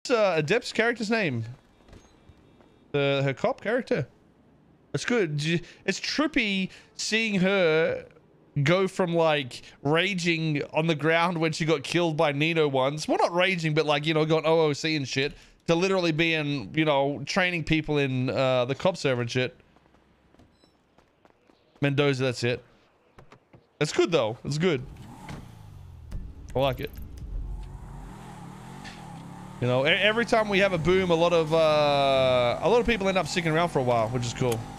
Adept's character's name? Her cop character. It's good. It's trippy seeing her go from like raging on the ground when she got killed by Nino once. Well, not raging, but like, you know, going OOC and shit, to literally being, you know, training people in the cop server and shit. Mendoza, that's it. It's good though. It's good. I like it. You know, every time we have a boom, a lot of people end up sticking around for a while, which is cool.